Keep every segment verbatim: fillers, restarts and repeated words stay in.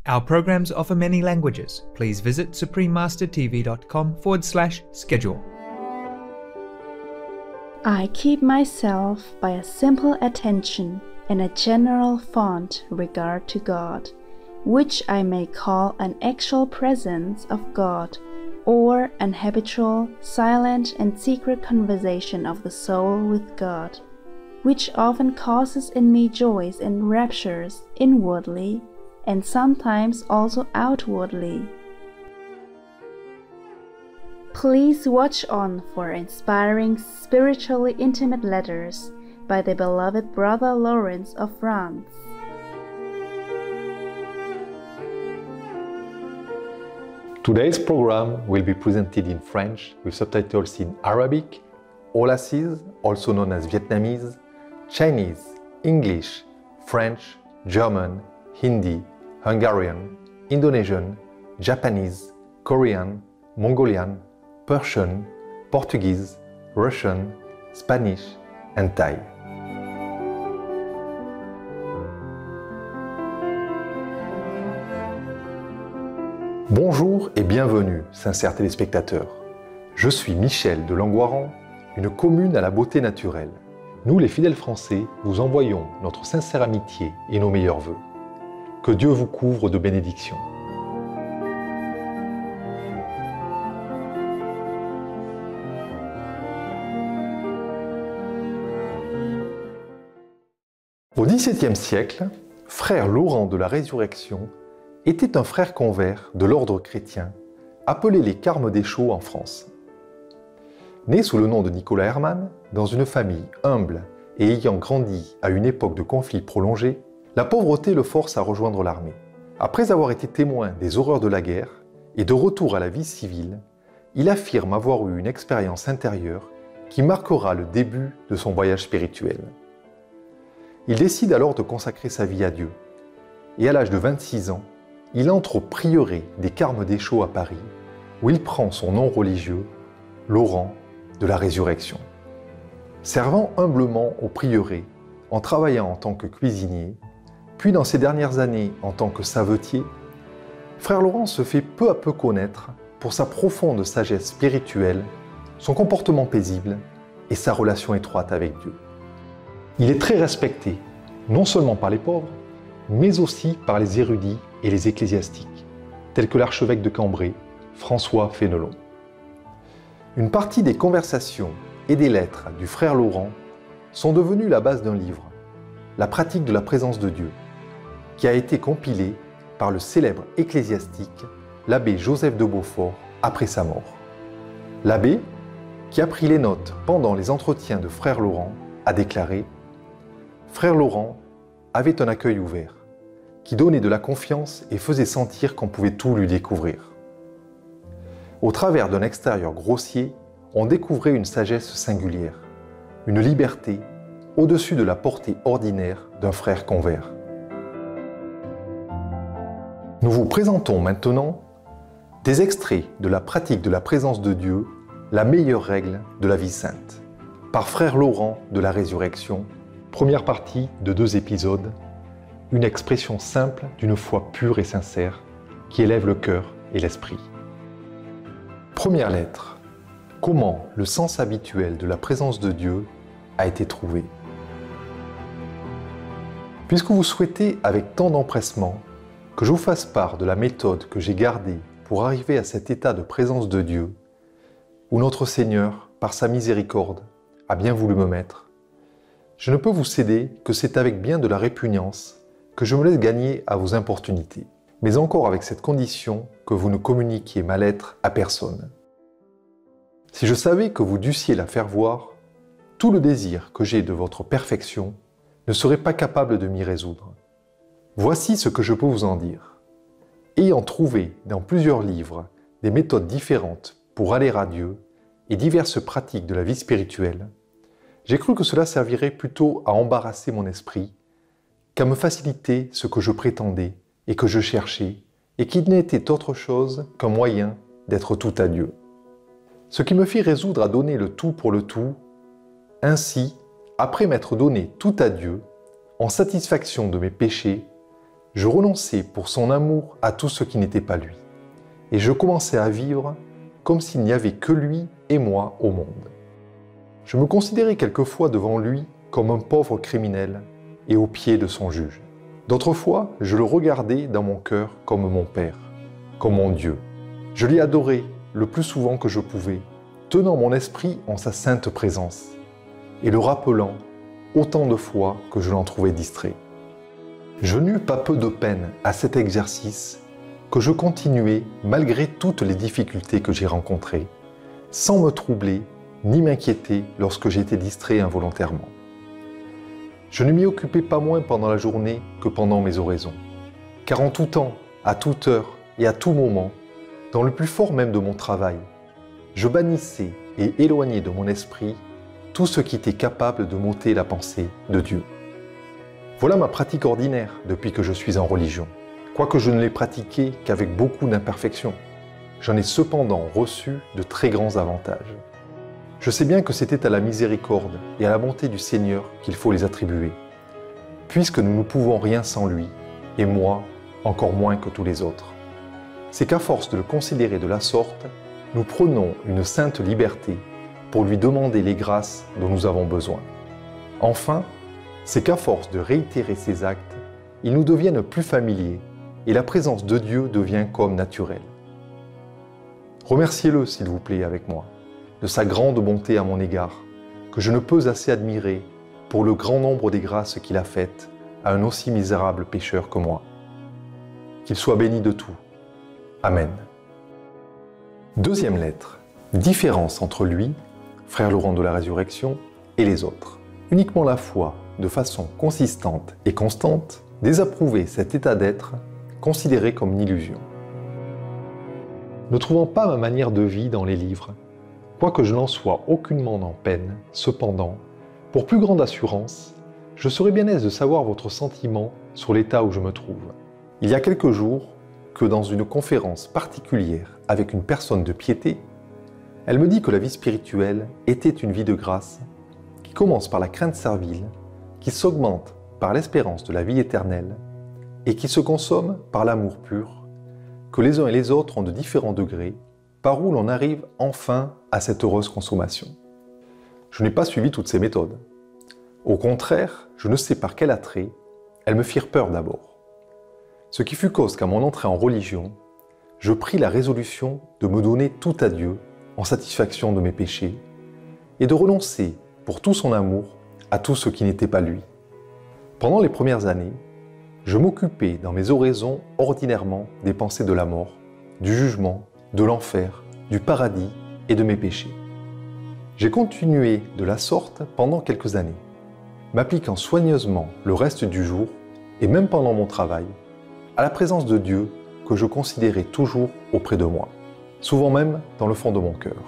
Our programs offer many languages. Please visit suprememastertv.com forward slash schedule. I keep myself by a simple attention and a general fond regard to God, which I may call an actual presence of God, or an habitual, silent and secret conversation of the soul with God, which often causes in me joys and raptures inwardly, and sometimes also outwardly. Please watch on for inspiring spiritually intimate letters by the beloved Brother Lawrence of France. Today's program will be presented in French with subtitles in Arabic, Aulacese, also known as Vietnamese, Chinese, English, French, German, Hindi, Hungarian, Indonesian, Japanese, Korean, Mongolian, Persian, Portuguese, Russian, Spanish, and Thai. Bonjour et bienvenue, sincères téléspectateurs. Je suis Michel de Langoiran, une commune à la beauté naturelle. Nous, les fidèles français, vous envoyons notre sincère amitié et nos meilleurs vœux. Que Dieu vous couvre de bénédictions. Au dix-septième siècle, frère Laurent de la Résurrection était un frère convers de l'ordre chrétien, appelé les Carmes des Chauds en France. Né sous le nom de Nicolas Hermann, dans une famille humble et ayant grandi à une époque de conflits prolongés, la pauvreté le force à rejoindre l'armée. Après avoir été témoin des horreurs de la guerre et de retour à la vie civile, il affirme avoir eu une expérience intérieure qui marquera le début de son voyage spirituel. Il décide alors de consacrer sa vie à Dieu, et à l'âge de vingt-six ans, il entre au prieuré des Carmes des Chauds à Paris, où il prend son nom religieux, Laurent de la Résurrection. Servant humblement au prieuré, en travaillant en tant que cuisinier, puis dans ses dernières années en tant que savetier, frère Laurent se fait peu à peu connaître pour sa profonde sagesse spirituelle, son comportement paisible et sa relation étroite avec Dieu. Il est très respecté, non seulement par les pauvres, mais aussi par les érudits et les ecclésiastiques, tels que l'archevêque de Cambrai, François Fénelon. Une partie des conversations et des lettres du frère Laurent sont devenues la base d'un livre, La pratique de la présence de Dieu, qui a été compilé par le célèbre ecclésiastique, l'abbé Joseph de Beaufort, après sa mort. L'abbé, qui a pris les notes pendant les entretiens de frère Laurent, a déclaré « Frère Laurent avait un accueil ouvert, qui donnait de la confiance et faisait sentir qu'on pouvait tout lui découvrir. Au travers d'un extérieur grossier, on découvrait une sagesse singulière, une liberté au-dessus de la portée ordinaire d'un frère convers. » Nous vous présentons maintenant des extraits de la pratique de la présence de Dieu, la meilleure règle de la vie sainte, par frère Laurent de la Résurrection, première partie de deux épisodes, une expression simple d'une foi pure et sincère qui élève le cœur et l'esprit. Première lettre. Comment le sens habituel de la présence de Dieu a été trouvé? Puisque vous souhaitez avec tant d'empressement que je vous fasse part de la méthode que j'ai gardée pour arriver à cet état de présence de Dieu, où notre Seigneur, par sa miséricorde, a bien voulu me mettre, je ne peux vous céder que c'est avec bien de la répugnance que je me laisse gagner à vos importunités, mais encore avec cette condition que vous ne communiquiez ma lettre à personne. Si je savais que vous dussiez la faire voir, tout le désir que j'ai de votre perfection ne serait pas capable de m'y résoudre. Voici ce que je peux vous en dire. Ayant trouvé dans plusieurs livres des méthodes différentes pour aller à Dieu et diverses pratiques de la vie spirituelle, j'ai cru que cela servirait plutôt à embarrasser mon esprit qu'à me faciliter ce que je prétendais et que je cherchais, et qui n'était autre chose qu'un moyen d'être tout à Dieu. Ce qui me fit résoudre à donner le tout pour le tout. Ainsi, après m'être donné tout à Dieu, en satisfaction de mes péchés, Je renonçais pour son amour à tout ce qui n'était pas lui. Et je commençais à vivre comme s'il n'y avait que lui et moi au monde. Je me considérais quelquefois devant lui comme un pauvre criminel et aux pieds de son juge. D'autres fois, je le regardais dans mon cœur comme mon Père, comme mon Dieu. Je l'y adorais le plus souvent que je pouvais, tenant mon esprit en sa sainte présence et le rappelant autant de fois que je l'en trouvais distrait. Je n'eus pas peu de peine à cet exercice que je continuais malgré toutes les difficultés que j'ai rencontrées, sans me troubler ni m'inquiéter lorsque j'étais distrait involontairement. Je ne m'y occupais pas moins pendant la journée que pendant mes oraisons, car en tout temps, à toute heure et à tout moment, dans le plus fort même de mon travail, je bannissais et éloignais de mon esprit tout ce qui était capable de m'ôter la pensée de Dieu. Voilà ma pratique ordinaire depuis que je suis en religion, quoique je ne l'ai pratiquée qu'avec beaucoup d'imperfections. J'en ai cependant reçu de très grands avantages. Je sais bien que c'était à la miséricorde et à la bonté du Seigneur qu'il faut les attribuer, puisque nous ne pouvons rien sans lui, et moi, encore moins que tous les autres. C'est qu'à force de le considérer de la sorte, nous prenons une sainte liberté pour lui demander les grâces dont nous avons besoin. Enfin, c'est qu'à force de réitérer ces actes, ils nous deviennent plus familiers et la présence de Dieu devient comme naturelle. Remerciez-le, s'il vous plaît, avec moi, de sa grande bonté à mon égard, que je ne peux assez admirer pour le grand nombre des grâces qu'il a faites à un aussi misérable pécheur que moi. Qu'il soit béni de tout. Amen. Deuxième lettre. Différence entre lui, frère Laurent de la Résurrection, et les autres. Uniquement la foi, de façon consistante et constante, désapprouvait cet état d'être considéré comme une illusion. Ne trouvant pas ma manière de vie dans les livres, quoique je n'en sois aucunement en peine, cependant, pour plus grande assurance, je serais bien aise de savoir votre sentiment sur l'état où je me trouve. Il y a quelques jours, que dans une conférence particulière avec une personne de piété, elle me dit que la vie spirituelle était une vie de grâce qui commence par la crainte servile, qui s'augmente par l'espérance de la vie éternelle et qui se consomme par l'amour pur, que les uns et les autres ont de différents degrés, par où l'on arrive enfin à cette heureuse consommation. Je n'ai pas suivi toutes ces méthodes. Au contraire, je ne sais par quel attrait, elles me firent peur d'abord. Ce qui fut cause qu'à mon entrée en religion, je pris la résolution de me donner tout à Dieu en satisfaction de mes péchés et de renoncer, pour tout son amour, à tout ce qui n'était pas lui. Pendant les premières années, je m'occupais dans mes oraisons ordinairement des pensées de la mort, du jugement, de l'enfer, du paradis et de mes péchés. J'ai continué de la sorte pendant quelques années, m'appliquant soigneusement le reste du jour et même pendant mon travail, à la présence de Dieu que je considérais toujours auprès de moi, souvent même dans le fond de mon cœur.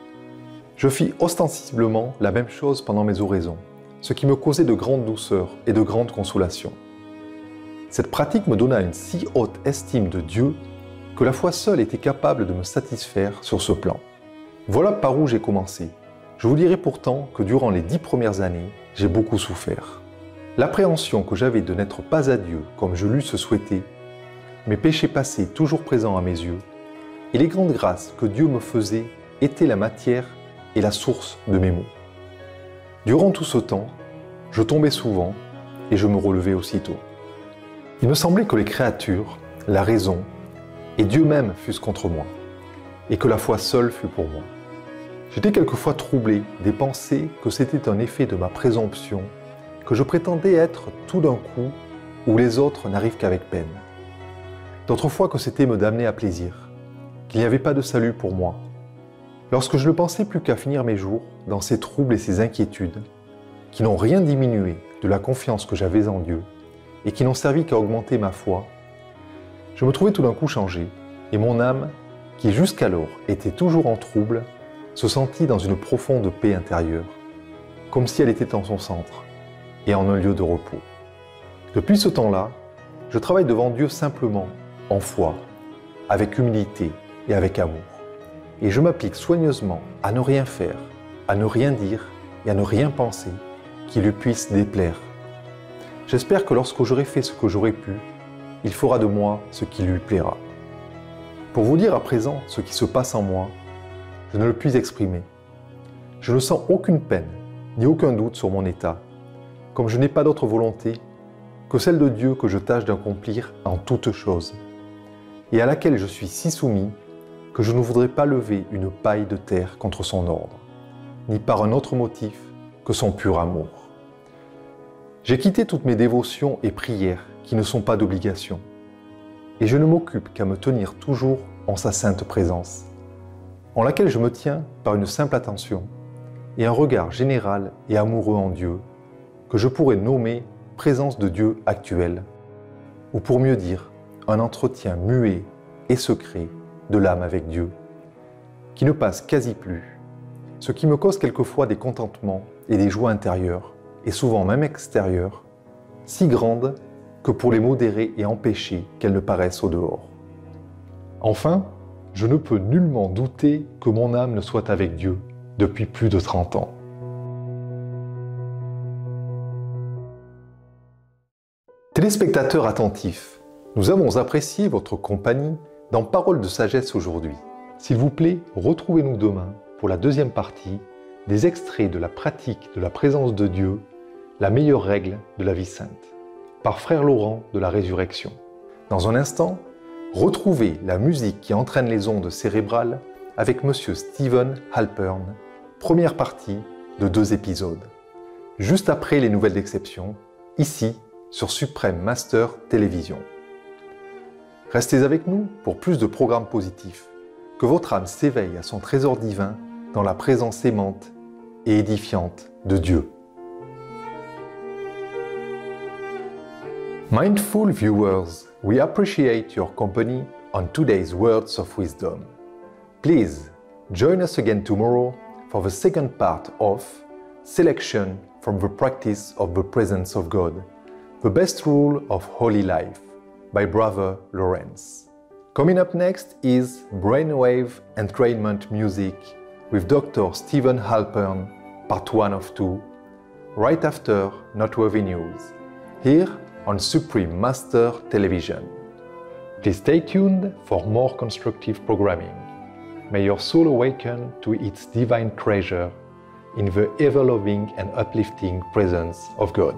Je fis ostensiblement la même chose pendant mes oraisons, ce qui me causait de grandes douceurs et de grandes consolations. Cette pratique me donna une si haute estime de Dieu que la foi seule était capable de me satisfaire sur ce plan. Voilà par où j'ai commencé. Je vous dirai pourtant que durant les dix premières années, j'ai beaucoup souffert. L'appréhension que j'avais de n'être pas à Dieu comme je l'eusse souhaité, mes péchés passés toujours présents à mes yeux, et les grandes grâces que Dieu me faisait étaient la matière et la source de mes maux. Durant tout ce temps, je tombais souvent et je me relevais aussitôt. Il me semblait que les créatures, la raison et Dieu même fussent contre moi, et que la foi seule fût pour moi. J'étais quelquefois troublé des pensées que c'était un effet de ma présomption, que je prétendais être tout d'un coup où les autres n'arrivent qu'avec peine. D'autres fois que c'était me damner à plaisir, qu'il n'y avait pas de salut pour moi. Lorsque je ne pensais plus qu'à finir mes jours dans ces troubles et ces inquiétudes, qui n'ont rien diminué de la confiance que j'avais en Dieu et qui n'ont servi qu'à augmenter ma foi, je me trouvais tout d'un coup changé, et mon âme, qui jusqu'alors était toujours en trouble, se sentit dans une profonde paix intérieure, comme si elle était en son centre et en un lieu de repos. Depuis ce temps-là, je travaille devant Dieu simplement, en foi, avec humilité et avec amour. Et je m'applique soigneusement à ne rien faire, à ne rien dire et à ne rien penser qui lui puisse déplaire. J'espère que lorsque j'aurai fait ce que j'aurais pu, il fera de moi ce qui lui plaira. Pour vous dire à présent ce qui se passe en moi, je ne le puis exprimer. Je ne sens aucune peine, ni aucun doute sur mon état, comme je n'ai pas d'autre volonté que celle de Dieu que je tâche d'accomplir en toutes choses, et à laquelle je suis si soumis que je ne voudrais pas lever une paille de terre contre son ordre, ni par un autre motif que son pur amour. J'ai quitté toutes mes dévotions et prières qui ne sont pas d'obligation, et je ne m'occupe qu'à me tenir toujours en sa sainte présence, en laquelle je me tiens par une simple attention et un regard général et amoureux en Dieu, que je pourrais nommer présence de Dieu actuelle, ou pour mieux dire, un entretien muet et secret de l'âme avec Dieu, qui ne passe quasi plus, ce qui me cause quelquefois des contentements et des joies intérieures, et souvent même extérieures, si grandes que pour les modérer et empêcher qu'elles ne paraissent au dehors. Enfin, je ne peux nullement douter que mon âme ne soit avec Dieu depuis plus de trente ans. Téléspectateurs attentifs, nous avons apprécié votre compagnie dans Paroles de sagesse aujourd'hui. S'il vous plaît, retrouvez-nous demain pour la deuxième partie des extraits de la pratique de la présence de Dieu, la meilleure règle de la vie sainte, par Frère Laurent de la Résurrection. Dans un instant, retrouvez la musique qui entraîne les ondes cérébrales avec Monsieur Stephen Halpern, première partie de deux épisodes. Juste après les nouvelles d'exception, ici sur Supreme Master Télévision. Restez avec nous pour plus de programmes positifs. Que votre âme s'éveille à son trésor divin dans la présence aimante et édifiante de Dieu. Mindful viewers, we appreciate your company on today's Words of Wisdom. Please join us again tomorrow for the second part of Selection from the Practice of the Presence of God, the Best Rule of Holy Life, by Brother Lawrence. Coming up next is Brainwave Entrainment Music with Doctor Stephen Halpern, part one of two, right after Noteworthy News, here on Supreme Master Television. Please stay tuned for more constructive programming. May your soul awaken to its divine treasure in the ever-loving and uplifting presence of God.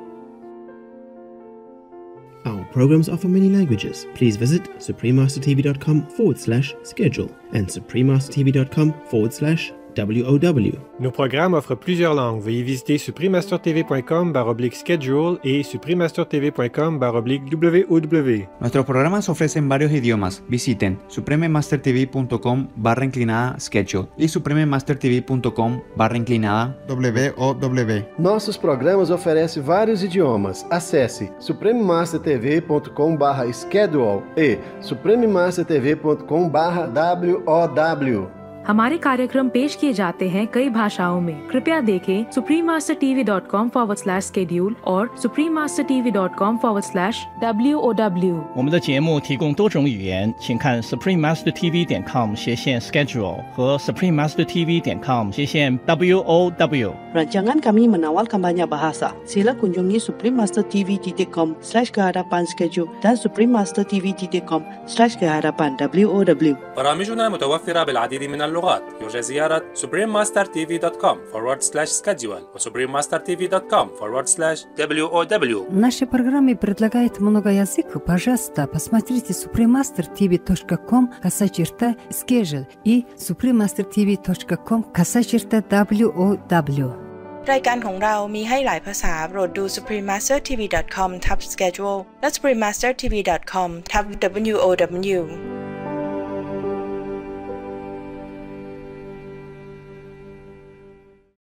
Our programs offer many languages. Please visit suprememastertv.com forward slash schedule and suprememastertv.com forward slash WOW. Nos programmes offrent plusieurs langues. Veuillez visiter suprememastertv.com barra oblique schedule et suprememastertv.com barra oblique WOW. Nuestros programas ofrecen varios idiomas. Visiten suprememastertv.com barra inclinada schedule e suprememastertv.com barra inclinada WOW. Nossos programas oferecem vários idiomas. Acesse suprememastertv.com barra schedule e suprememastertv.com barra WOW. हमारे कार्यक्रम पेश किए जाते हैं कई भाषाओं में। कृपया देखें suprememastertv.com forward slash schedule और suprememastertv.com forward slash WOW。 我们的节目提供多种语言，请看 suprememastertv.com 斜线 schedule 和 suprememastertv.com 斜线 WOW。 Rancangan kami menawalkan banyak bahasa. Sila kunjungi suprememastertv.com slash kehadapan schedule dan suprememastertv.com slash kehadapan WOW. برامجنا متوفرة بالعديد من اللغات. يرجى زيارة suprememastertv.com forward slash schedule و suprememastertv.com forward slash WOW. Наши программы предлагают много языков. Пожалуйста, посмотрите suprememastertv.com косая черта schedule и suprememastertv.com косая черта WOW. รายการของเรามีให้หลายภาษาโปรดดู suprememastertv.com ทับ schedule และ suprememastertv.com ทับ WOW